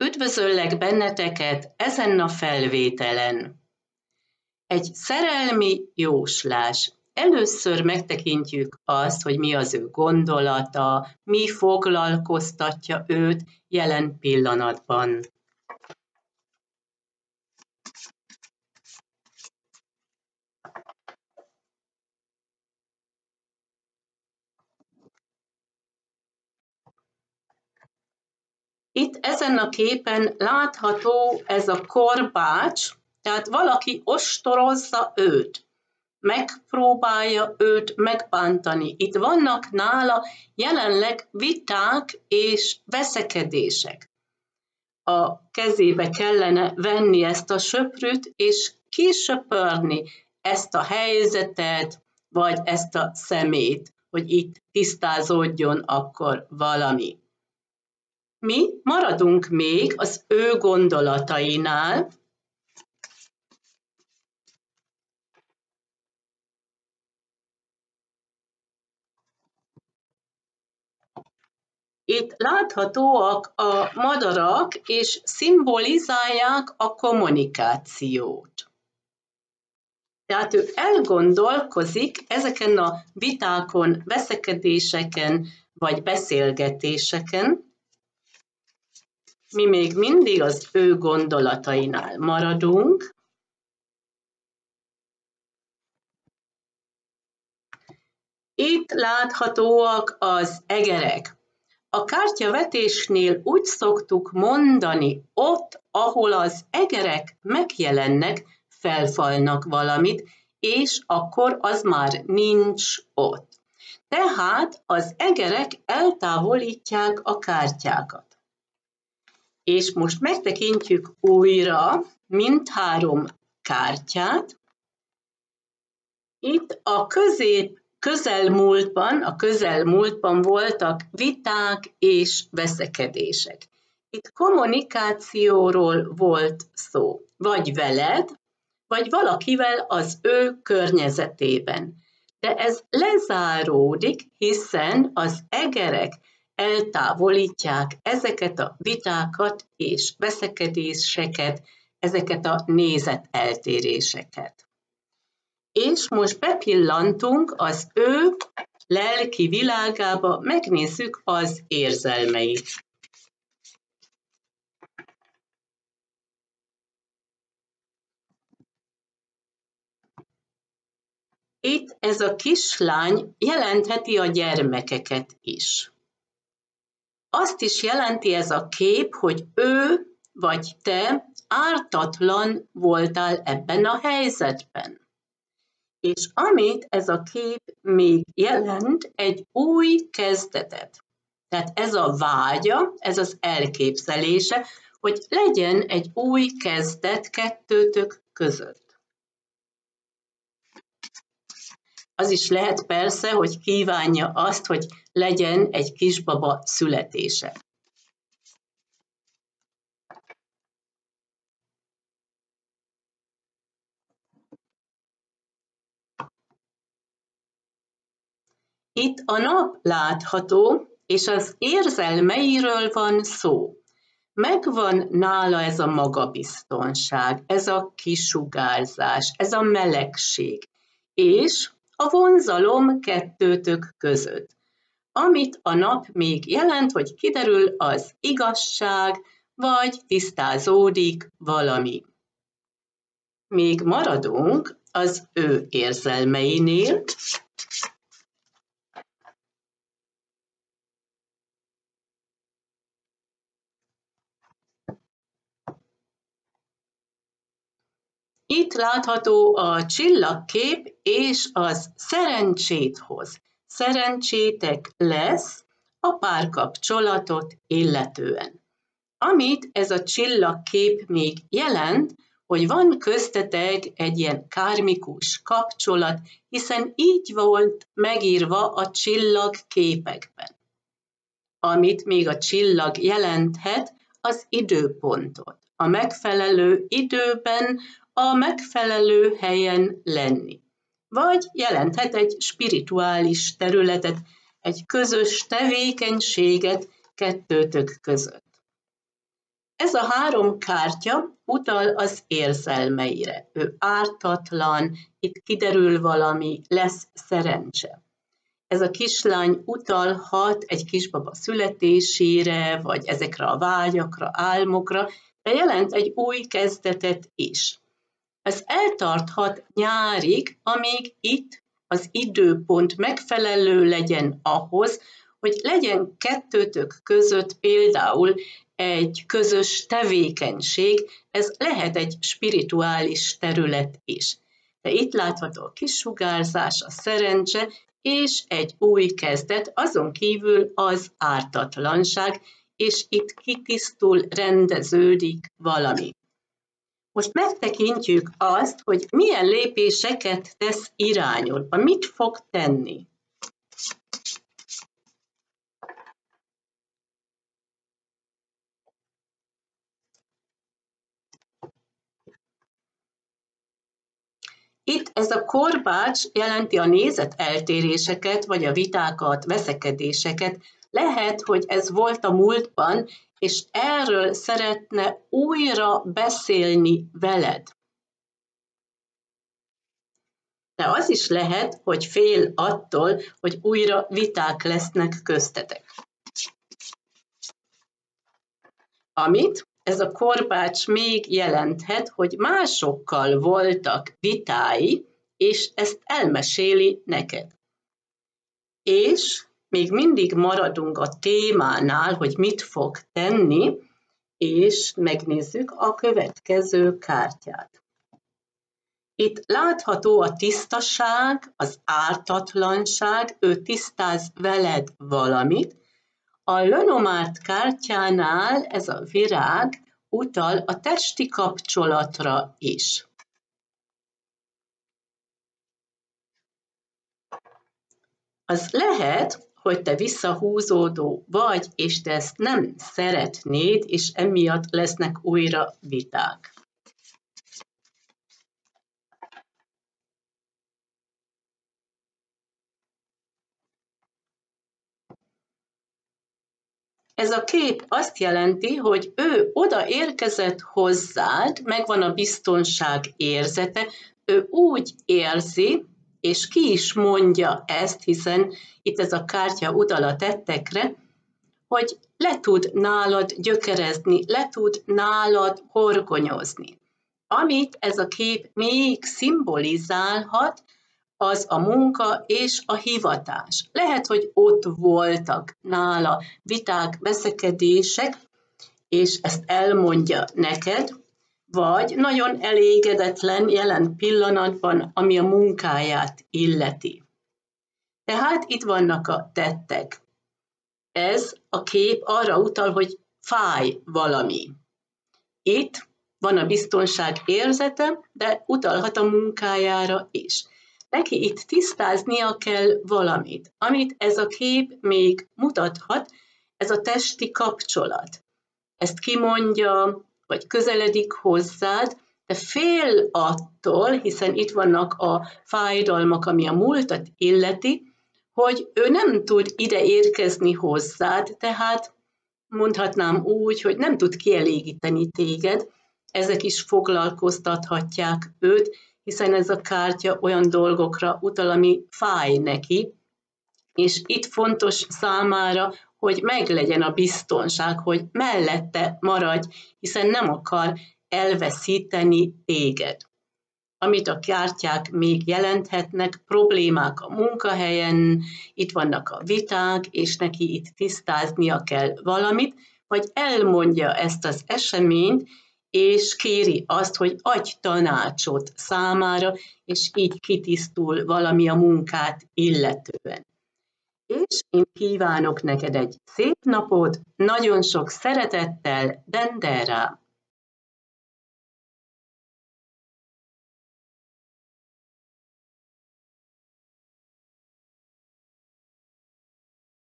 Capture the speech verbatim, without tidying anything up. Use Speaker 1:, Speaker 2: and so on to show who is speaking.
Speaker 1: Üdvözöllek benneteket ezen a felvételen. Egy szerelmi jóslás. Először megtekintjük azt, hogy mi az ő gondolata, mi foglalkoztatja őt jelen pillanatban. Itt ezen a képen látható ez a korbács, tehát valaki ostorozza őt, megpróbálja őt megbántani. Itt vannak nála jelenleg viták és veszekedések. A kezébe kellene venni ezt a söprűt, és kisöpörni ezt a helyzetet, vagy ezt a szemét, hogy itt tisztázódjon akkor valami. Mi maradunk még az ő gondolatainál. Itt láthatóak a madarak, és szimbolizálják a kommunikációt. Tehát ő elgondolkozik ezeken a vitákon, veszekedéseken, vagy beszélgetéseken. Mi még mindig az ő gondolatainál maradunk. Itt láthatóak az egerek. A kártyavetésnél úgy szoktuk mondani, ott, ahol az egerek megjelennek, felfalnak valamit, és akkor az már nincs ott. Tehát az egerek eltávolítják a kártyákat. És most megtekintjük újra mindhárom kártyát. Itt a közép közelmúltban, a közelmúltban voltak viták és veszekedések. Itt kommunikációról volt szó, vagy veled, vagy valakivel az ő környezetében. De ez lezáródik, hiszen az egerek eltávolítják ezeket a vitákat és veszekedéseket, ezeket a nézeteltéréseket. És most bepillantunk az ő lelki világába, megnézzük az érzelmeit. Itt ez a kislány jelentheti a gyermekeket is. Azt is jelenti ez a kép, hogy ő vagy te ártatlan voltál ebben a helyzetben. És amit ez a kép még jelent, egy új kezdetet. Tehát ez a vágya, ez az elképzelése, hogy legyen egy új kezdet kettőtök között. Az is lehet persze, hogy kívánja azt, hogy legyen egy kisbaba születése. Itt a nap látható, és az érzelmeiről van szó. Megvan nála ez a magabiztonság, ez a kisugárzás, ez a melegség, és a vonzalom kettőtök között. Amit a nap még jelent, hogy kiderül az igazság, vagy tisztázódik valami. Még maradunk az ő érzelmeinél. Itt látható a csillagkép, és az szerencsét hoz. Szerencsétek lesz a párkapcsolatot illetően. Amit ez a csillagkép még jelent, hogy van köztetek egy ilyen kármikus kapcsolat, hiszen így volt megírva a csillagképekben. Amit még a csillag jelenthet, az időpontot. A megfelelő időben, a megfelelő helyen lenni. Vagy jelenthet egy spirituális területet, egy közös tevékenységet kettőtök között. Ez a három kártya utal az érzelmeire. Ő ártatlan, itt kiderül valami, lesz szerencse. Ez a kislány utalhat egy kisbaba születésére, vagy ezekre a vágyakra, álmokra, de jelent egy új kezdetet is. Ez eltarthat nyárig, amíg itt az időpont megfelelő legyen ahhoz, hogy legyen kettőtök között például egy közös tevékenység, ez lehet egy spirituális terület is. De itt látható a kisugárzás, a szerencse, és egy új kezdet, azon kívül az ártatlanság, és itt kitisztul, rendeződik valami. Most megtekintjük azt, hogy milyen lépéseket tesz irányulva, mit fog tenni. Itt ez a korbács jelenti a nézeteltéréseket, vagy a vitákat, veszekedéseket. Lehet, hogy ez volt a múltban, és erről szeretne újra beszélni veled. De az is lehet, hogy fél attól, hogy újra viták lesznek köztetek. Amit ez a korbács még jelenthet, hogy másokkal voltak vitái, és ezt elmeséli neked. És még mindig maradunk a témánál, hogy mit fog tenni, és megnézzük a következő kártyát. Itt látható a tisztaság, az ártatlanság, ő tisztáz veled valamit. A Lenormand kártyánál ez a virág utal a testi kapcsolatra is. Az lehet, hogy te visszahúzódó vagy, és te ezt nem szeretnéd, és emiatt lesznek újra viták. Ez a kép azt jelenti, hogy ő oda érkezett hozzád, megvan a biztonság érzete, ő úgy érzi, és ki is mondja ezt, hiszen itt ez a kártya utal a tettekre, hogy le tud nálad gyökerezni, le tud nálad horgonyozni. Amit ez a kép még szimbolizálhat, az a munka és a hivatás. Lehet, hogy ott voltak nála viták, veszekedések, és ezt elmondja neked, vagy nagyon elégedetlen jelen pillanatban, ami a munkáját illeti. Tehát itt vannak a tettek. Ez a kép arra utal, hogy fáj valami. Itt van a biztonság érzete, de utalhat a munkájára is. Neki itt tisztáznia kell valamit, amit ez a kép még mutathat, ez a testi kapcsolat. Ezt kimondja, vagy közeledik hozzád, de fél attól, hiszen itt vannak a fájdalmak, ami a múltat illeti, hogy ő nem tud ide érkezni hozzád, tehát mondhatnám úgy, hogy nem tud kielégíteni téged, ezek is foglalkoztathatják őt, hiszen ez a kártya olyan dolgokra utal, ami fáj neki, és itt fontos számára, hogy meglegyen a biztonság, hogy mellette maradj, hiszen nem akar elveszíteni téged. Amit a kártyák még jelenthetnek, problémák a munkahelyen, itt vannak a viták, és neki itt tisztáznia kell valamit, vagy elmondja ezt az eseményt, és kéri azt, hogy adj tanácsot számára, és így kitisztul valami a munkát illetően. És én kívánok neked egy szép napot, nagyon sok szeretettel, Dendera!